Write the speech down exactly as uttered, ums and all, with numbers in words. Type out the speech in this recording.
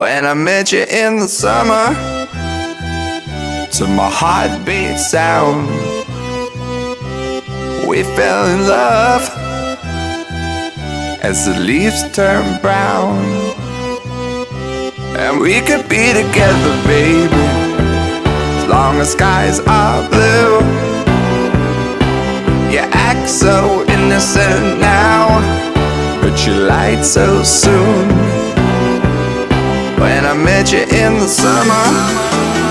When I met you in the summer, to my heartbeat sound, we fell in love as the leaves turn brown. And we could be together, baby, as long as skies are blue. You act so innocent now, but you lied so soon. When I met you in the summer,